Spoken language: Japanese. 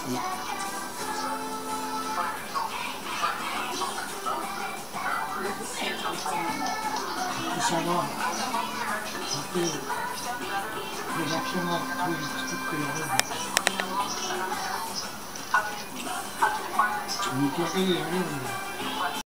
社はプロダクションが作ってやるんです。見てやれるんだよ。